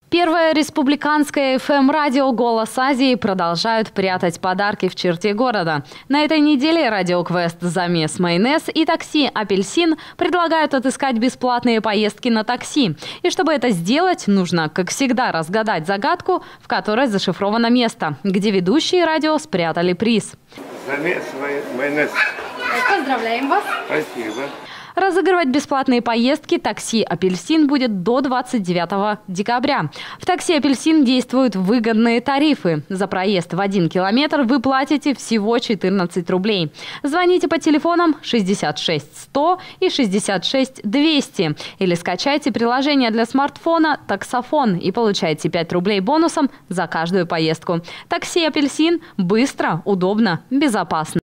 Первое республиканское FM-радио «Голос Азии» продолжают прятать подарки в черте города. На этой неделе радиоквест «Замес майонез» и такси «Апельсин» предлагают отыскать бесплатные поездки на такси. И чтобы это сделать, нужно, как всегда, разгадать загадку, в которой зашифровано место, где ведущие радио спрятали приз. Замес майонез. Поздравляем вас! Спасибо. Разыгрывать бесплатные поездки такси «Апельсин» будет до 29 декабря. В такси «Апельсин» действуют выгодные тарифы. За проезд в 1 километр вы платите всего 14 рублей. Звоните по телефонам 66 100 и 66 200 или скачайте приложение для смартфона «Таксофон» и получайте 5 рублей бонусом за каждую поездку. Такси «Апельсин» быстро, удобно, безопасно.